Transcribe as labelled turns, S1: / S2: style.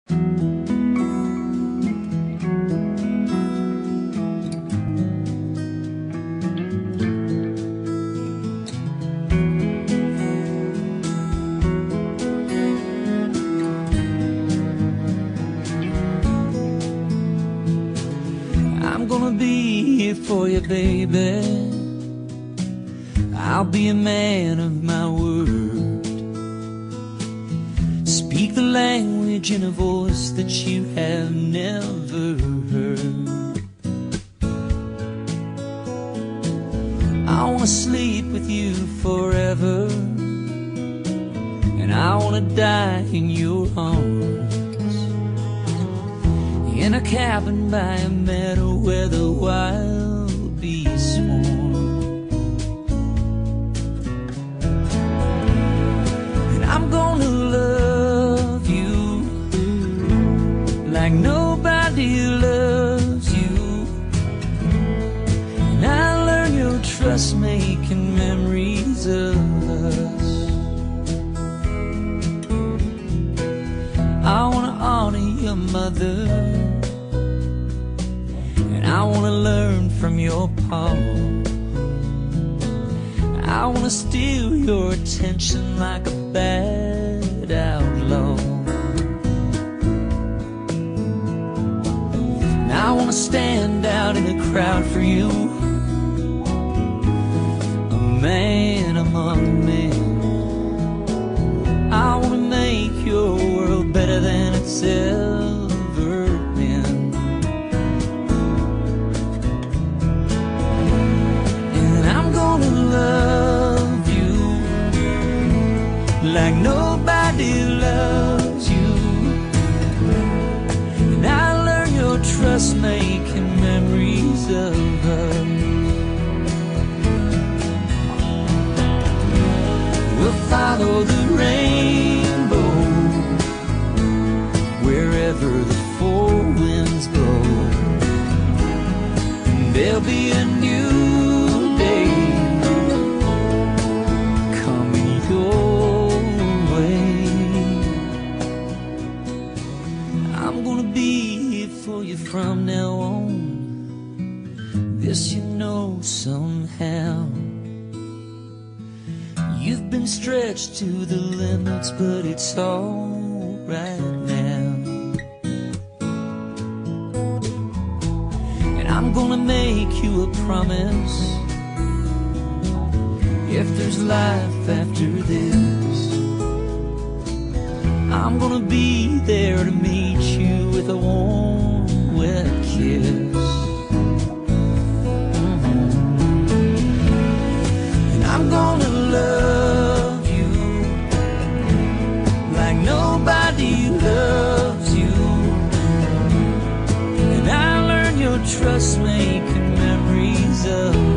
S1: I'm gonna be here for you, baby. I'll be a man of my word. Speak the language in a voice that you have never heard. I wanna sleep with you forever, and I wanna die in your arms, in a cabin by a meadow where the wild bees swarm. And I'm gonna love you like nobody loves you, and I learn your trust making memories of us. I wanna honor your mother, I wanna learn from your paw. I wanna steal your attention like a bad outlaw. And I wanna stand out in the crowd for you, a man among men. I wanna make your world better than it's ever been. Love you like nobody loves you, and I learn your trust making memories of us. We'll follow the rainbow wherever the four winds blow, and there'll be a new day for you from now on. This you know somehow. You've been stretched to the limits, but it's all right now. And I'm gonna make you a promise. If there's life after this, I'm gonna be there to meet you with a warm, wet kiss. And I'm gonna love you like nobody loves you, and I learn your trust making memories of